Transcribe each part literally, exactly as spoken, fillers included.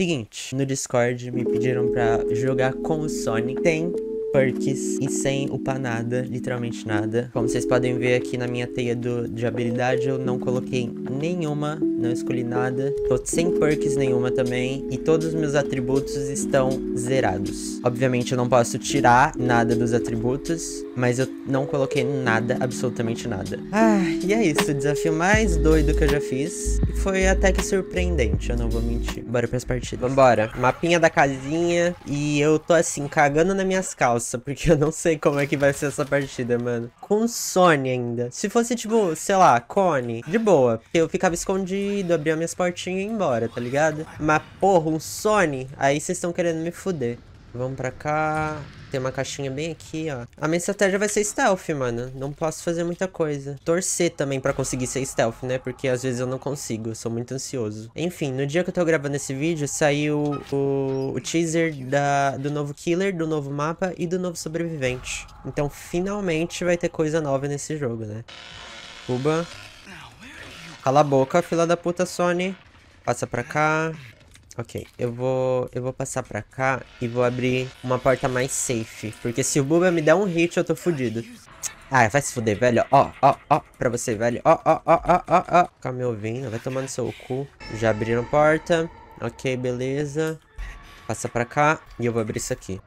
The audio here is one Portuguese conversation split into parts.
Seguinte, no Discord me pediram pra jogar com o Sony. Tem perks e sem upar nada, literalmente nada. Como vocês podem ver aqui na minha teia do, de habilidade, eu não coloquei nenhuma, não escolhi nada. Tô sem perks nenhuma também, e todos os meus atributos estão zerados. Obviamente eu não posso tirar nada dos atributos, mas eu não coloquei nada, absolutamente nada. Ah, e é isso, o desafio mais doido que eu já fiz. E foi até que surpreendente, eu não vou mentir. Bora pras partidas. Vambora. Mapinha da casinha, e eu tô assim, cagando nas minhas calças, porque eu não sei como é que vai ser essa partida, mano. Com Sony ainda. Se fosse, tipo, sei lá, Cone, de boa. Porque eu ficava escondido, abria minhas portinhas e ia embora, tá ligado? Mas, porra, um Sony, aí vocês estão querendo me fuder. Vamos pra cá. Tem uma caixinha bem aqui, ó. A minha estratégia vai ser stealth, mano. Não posso fazer muita coisa. Torcer também pra conseguir ser stealth, né? Porque às vezes eu não consigo. Eu sou muito ansioso. Enfim, no dia que eu tô gravando esse vídeo, saiu o, o teaser da, do novo killer, do novo mapa e do novo sobrevivente. Então, finalmente vai ter coisa nova nesse jogo, né? Cuba. Cala a boca, fila da puta, Sony. Passa pra cá. Ok, eu vou, eu vou passar pra cá e vou abrir uma porta mais safe. Porque se o Buba me der um hit, eu tô fudido. Ah, vai se fuder, velho. Ó, ó, ó, pra você, velho. Ó, ó, ó, ó, ó, ó. Fica me ouvindo, vai tomando seu cu. Já abriram porta. Ok, beleza. Passa pra cá e eu vou abrir isso aqui.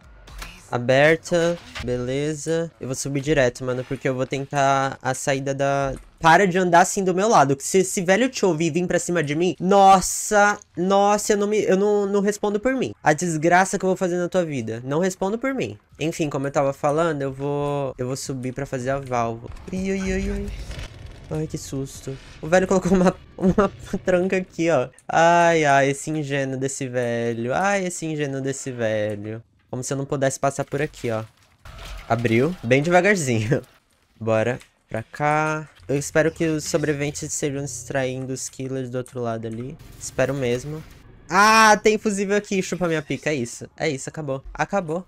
Aberta, beleza. Eu vou subir direto, mano, porque eu vou tentar a saída da... Para de andar assim do meu lado. Se esse velho te ouvir e vir pra cima de mim, nossa, nossa, eu, não, me, eu não, não respondo por mim. A desgraça que eu vou fazer na tua vida. Não respondo por mim. Enfim, como eu tava falando, eu vou eu vou subir pra fazer a válvula. Ai, ai, ai, ai. Ai, que susto. O velho colocou uma, uma tranca aqui, ó. Ai, ai, esse ingênuo desse velho. Ai, esse ingênuo desse velho. Como se eu não pudesse passar por aqui, ó. Abriu. Bem devagarzinho. Bora pra cá. Eu espero que os sobreviventes estejam distraindo os killers do outro lado ali. Espero mesmo. Ah, tem fusível aqui. Chupa minha pica. É isso. É isso. Acabou. Acabou.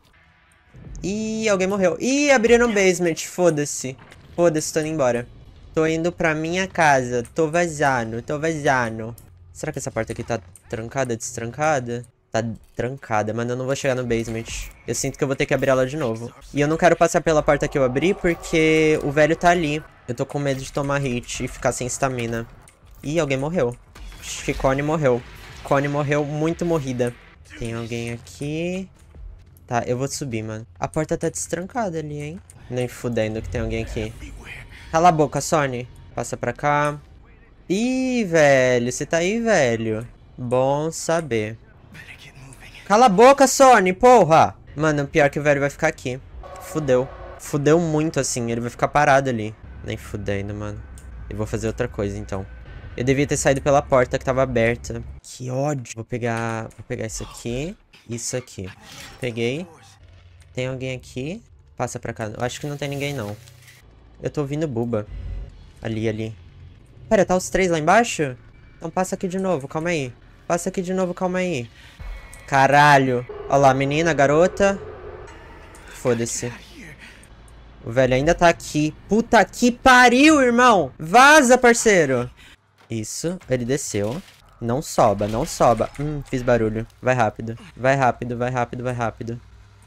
Ih, alguém morreu. Ih, abriram o basement. Foda-se. Foda-se, tô indo embora. Tô indo pra minha casa. Tô vazando. Tô vazando. Será que essa porta aqui tá trancada, destrancada? Tá trancada, mas eu não vou chegar no basement. Eu sinto que eu vou ter que abrir ela de novo. E eu não quero passar pela porta que eu abri, porque o velho tá ali. Eu tô com medo de tomar hit e ficar sem estamina. Ih, alguém morreu. Acho que Cone morreu. Cone morreu muito morrida. Tem alguém aqui. Tá, eu vou subir, mano. A porta tá destrancada ali, hein? Nem fudendo que tem alguém aqui. Cala a boca, Sony. Passa pra cá. Ih, velho. Você tá aí, velho? Bom saber. Cala a boca, Sony, porra! Mano, pior que o velho vai ficar aqui. Fudeu. Fudeu muito, assim. Ele vai ficar parado ali. Nem fudendo, mano. Eu vou fazer outra coisa, então. Eu devia ter saído pela porta que tava aberta. Que ódio. Vou pegar... Vou pegar isso aqui. Isso aqui. Peguei. Tem alguém aqui. Passa pra cá. Eu acho que não tem ninguém, não. Eu tô ouvindo Buba. Ali, ali. Pera, tá os três lá embaixo? Então passa aqui de novo, calma aí. Passa aqui de novo, calma aí. Caralho. Olha lá, menina, garota. Foda-se. O velho ainda tá aqui. Puta que pariu, irmão. Vaza, parceiro. Isso, ele desceu. Não soba, não soba. Hum, fiz barulho. Vai rápido. Vai rápido, vai rápido, vai rápido.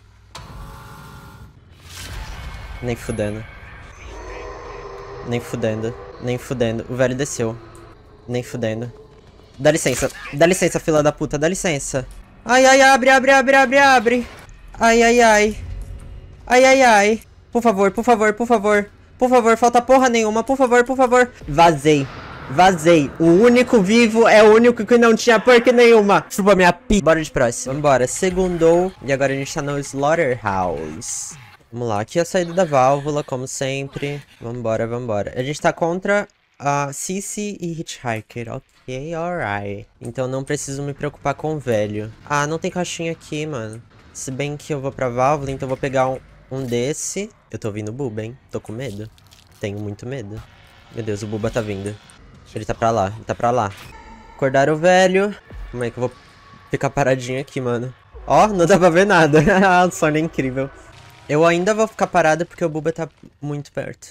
Nem fudendo. Nem fudendo. Nem fudendo. O velho desceu. Nem fudendo. Dá licença. Dá licença, fila da puta. Dá licença. Ai, ai, abre, abre, abre, abre, abre. Ai, ai, ai. Ai, ai, ai. Por favor, por favor, por favor. Por favor, falta porra nenhuma. Por favor, por favor. Vazei. Vazei. O único vivo é o único que não tinha perk nenhuma. Chupa minha pi. Bora de próximo. Vambora. Segundou. E agora a gente tá no Slaughterhouse. Vamos lá. Aqui é a saída da válvula, como sempre. Vambora, vambora. A gente tá contra a Cici e Hitchhiker. Ok, alright. Então não preciso me preocupar com o velho. Ah, não tem caixinha aqui, mano. Se bem que eu vou pra válvula, então eu vou pegar um, um desse. Eu tô ouvindo o Buba, hein? Tô com medo. Tenho muito medo. Meu Deus, o Buba tá vindo. Ele tá pra lá, ele tá pra lá. Acordaram o velho. Como é que eu vou ficar paradinho aqui, mano? Ó, não dá pra ver nada. O Sony é incrível. Eu ainda vou ficar parado porque o Buba tá muito perto.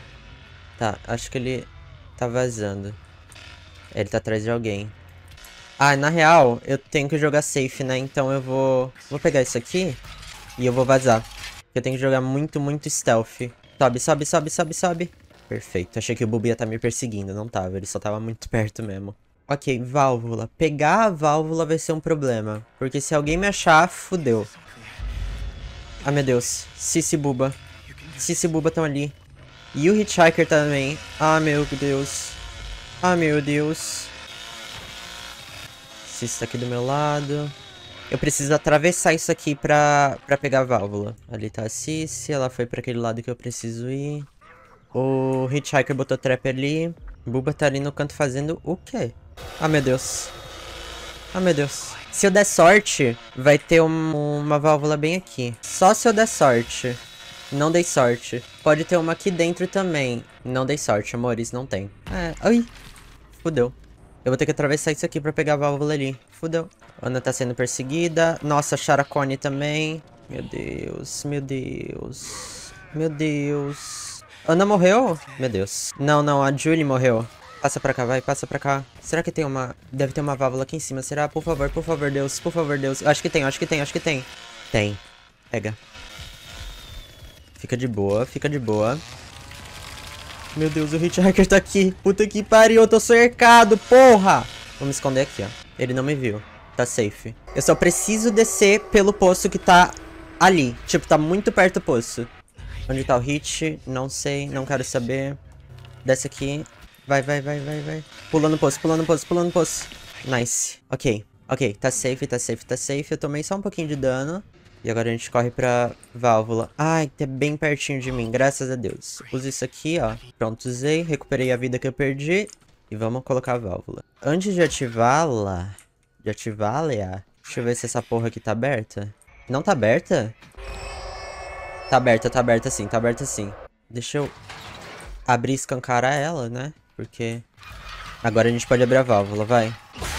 Tá, acho que ele tá vazando. Ele tá atrás de alguém. Ah, na real, eu tenho que jogar safe, né? Então eu vou... Vou pegar isso aqui e eu vou vazar. Eu tenho que jogar muito, muito stealth. Sobe, sobe, sobe, sobe, sobe. Perfeito. Achei que o Bubu ia estar me perseguindo. Não tava, ele só tava muito perto mesmo. Ok, válvula. Pegar a válvula vai ser um problema. Porque se alguém me achar, fudeu. Ah, meu Deus. Cici e Buba. Cici e Buba estão ali. E o Hitchhiker também. Ah, meu Deus. Ah, meu Deus. Cici tá aqui do meu lado. Eu preciso atravessar isso aqui pra, pra pegar a válvula. Ali tá a Cici. Ela foi pra aquele lado que eu preciso ir. O Hitchhiker botou trap ali. Buba tá ali no canto fazendo o quê? Ah, meu Deus. Ah, meu Deus. Se eu der sorte, vai ter um, uma válvula bem aqui. Só se eu der sorte. Não dei sorte. Pode ter uma aqui dentro também. Não dei sorte, amores. Não tem. É, ai. Fudeu. Eu vou ter que atravessar isso aqui pra pegar a válvula ali. Fudeu. Ana tá sendo perseguida. Nossa, Characone também. Meu Deus, meu Deus. Meu Deus. Ana morreu? Meu Deus. Não, não, a Julie morreu. Passa pra cá, vai, passa pra cá. Será que tem uma... Deve ter uma válvula aqui em cima, será? Por favor, por favor, Deus, por favor, Deus. Eu acho que tem, acho que tem, acho que tem. Tem. Pega. Fica de boa, fica de boa. Meu Deus, o Hitchhiker tá aqui. Puta que pariu, eu tô cercado, porra! Vou me esconder aqui, ó. Ele não me viu. Tá safe. Eu só preciso descer pelo poço que tá ali. Tipo, tá muito perto do poço. Onde tá o Hit? Não sei, não quero saber. Desce aqui. Vai, vai, vai, vai, vai. Pulando o poço, pulando o poço, pulando o poço. Nice. Ok, ok. Tá safe, tá safe, tá safe. Eu tomei só um pouquinho de dano. E agora a gente corre pra válvula. Ai, tá bem pertinho de mim, graças a Deus. Uso isso aqui, ó. Pronto, usei. Recuperei a vida que eu perdi. E vamos colocar a válvula. Antes de ativá-la... De ativá-la... Deixa eu ver se essa porra aqui tá aberta. Não tá aberta? Tá aberta, tá aberta sim, tá aberta sim. Deixa eu abrir e escancarar ela, né? Porque... Agora a gente pode abrir a válvula, vai.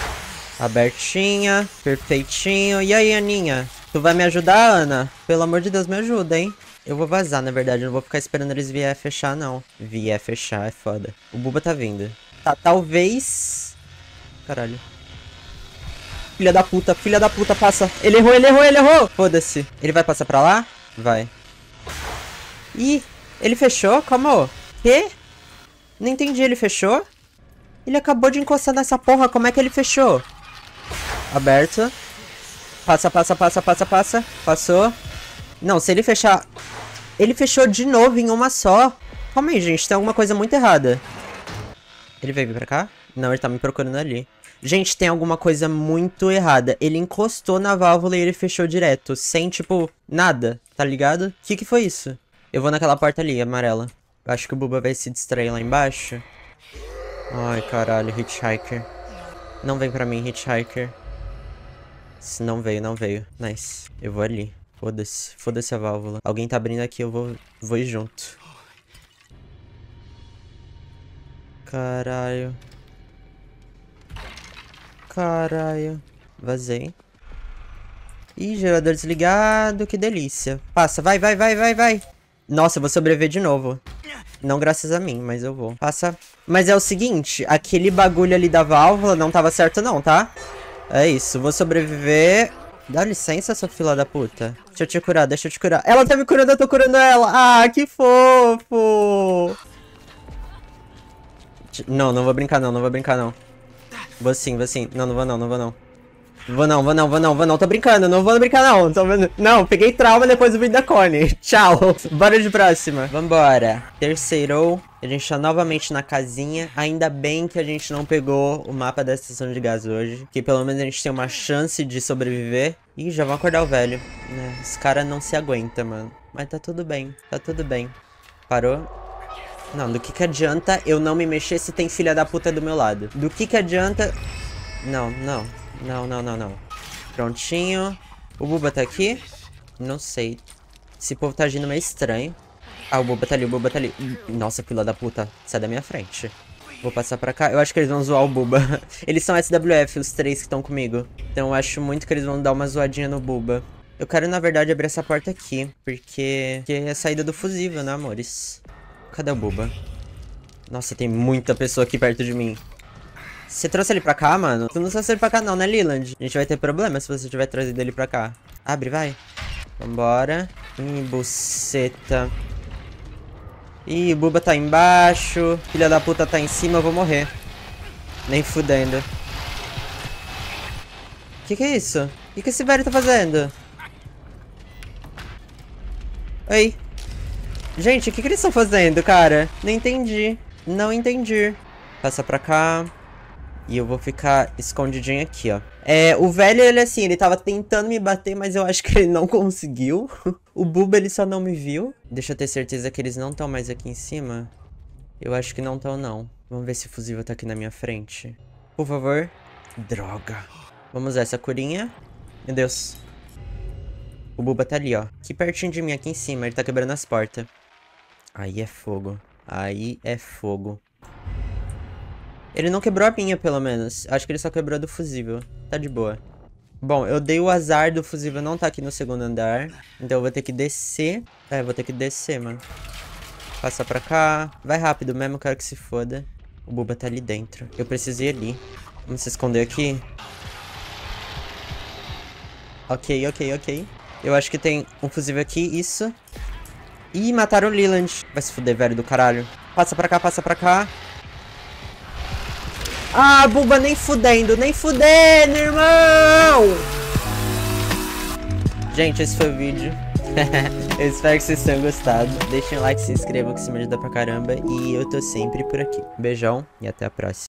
Abertinha, perfeitinho. E aí, Aninha? Tu vai me ajudar, Ana? Pelo amor de Deus, me ajuda, hein? Eu vou vazar, na verdade. Eu não vou ficar esperando eles vier fechar, não. Vier fechar, é foda. O Buba tá vindo. Tá, talvez... Caralho. Filha da puta, filha da puta, passa. Ele errou, ele errou, ele errou. Foda-se. Ele vai passar pra lá? Vai. Ih, ele fechou? Como? Quê? Não entendi, ele fechou? Ele acabou de encostar nessa porra, como é que ele fechou? Aberto. Passa, passa, passa, passa, passa. Passou. Não, se ele fechar... Ele fechou de novo em uma só. Calma aí, gente, tem alguma coisa muito errada. Ele veio vir pra cá? Não, ele tá me procurando ali. Gente, tem alguma coisa muito errada. Ele encostou na válvula e ele fechou direto. Sem, tipo, nada, tá ligado? O que que foi isso? Eu vou naquela porta ali, amarela. Eu acho que o Buba vai se distrair lá embaixo. Ai, caralho, Hitchhiker. Não vem pra mim, Hitchhiker. Se não veio, não veio. Nice. Eu vou ali. Foda-se. Foda-se a válvula. Alguém tá abrindo aqui, eu vou, vou ir junto. Caralho. Caralho. Vazei. Ih, gerador desligado. Que delícia. Passa, vai, vai, vai, vai, vai. Nossa, eu vou sobreviver de novo. Não graças a mim, mas eu vou. Passa. Mas é o seguinte, aquele bagulho ali da válvula não tava certo não, tá? É isso, vou sobreviver. Dá licença, sua fila da puta. Deixa eu te curar, deixa eu te curar. Ela tá me curando, eu tô curando ela. Ah, que fofo. Não, não vou brincar não, não vou brincar não. Vou sim, vou sim. Não, não vou não, não vou não. Vou não, vou não, vou não, vou não. Tô brincando, não vou brincar não. Tô vendo... Não, peguei trauma depois do vídeo da Connie. Tchau. Bora de próxima. Vambora. Terceirou. A gente tá novamente na casinha. Ainda bem que a gente não pegou o mapa da estação de gás hoje. Que pelo menos a gente tem uma chance de sobreviver. Ih, já vão acordar o velho. Né? Esse cara não se aguenta, mano. Mas tá tudo bem. Tá tudo bem. Parou? Não, do que que adianta eu não me mexer se tem filha da puta do meu lado? Do que que adianta... Não, não. Não, não, não, não. Prontinho. O Buba tá aqui? Não sei. Esse povo tá agindo meio estranho. Ah, o Buba tá ali, o Buba tá ali. Nossa, fila da puta. Sai da minha frente. Vou passar pra cá. Eu acho que eles vão zoar o Buba. Eles são S W F, os três que estão comigo. Então eu acho muito que eles vão dar uma zoadinha no Buba. Eu quero, na verdade, abrir essa porta aqui. Porque, porque é a saída do fusível, né, amores? Cadê o Buba? Nossa, tem muita pessoa aqui perto de mim. Você trouxe ele pra cá, mano? Tu não trouxe ele pra cá não, né, Leland? A gente vai ter problema se você tiver trazido ele pra cá. Abre, vai. Vambora. Ih, buceta. Ih, o Buba tá embaixo. Filha da puta tá em cima, eu vou morrer. Nem fudendo. Que que é isso? O que que esse velho tá fazendo? Oi. Gente, o que que eles estão fazendo, cara? Não entendi. Não entendi. Passa pra cá. E eu vou ficar escondidinho aqui, ó. É, o velho, ele assim, ele tava tentando me bater, mas eu acho que ele não conseguiu. O Buba, ele só não me viu. Deixa eu ter certeza que eles não estão mais aqui em cima. Eu acho que não estão, não. Vamos ver se o fusível tá aqui na minha frente. Por favor. Droga. Vamos usar essa curinha. Meu Deus. O Buba tá ali, ó. Aqui pertinho de mim, aqui em cima. Ele tá quebrando as portas. Aí é fogo. Aí é fogo. Ele não quebrou a minha, pelo menos. Acho que ele só quebrou a do fusível. Tá de boa. Bom, eu dei o azar do fusível não tá aqui no segundo andar. Então eu vou ter que descer. É, vou ter que descer, mano. Passa pra cá. Vai rápido mesmo, quero que se foda. O Buba tá ali dentro. Eu preciso ir ali. Vamos se esconder aqui. Ok, ok, ok. Eu acho que tem um fusível aqui, isso. Ih, mataram o Leland. Vai se fuder, velho do caralho. Passa pra cá, passa pra cá. Ah, Buba, nem fudendo, nem fudendo, irmão! Gente, esse foi o vídeo. Eu espero que vocês tenham gostado. Deixem um like, se inscrevam, que isso me ajuda pra caramba. E eu tô sempre por aqui. Beijão e até a próxima.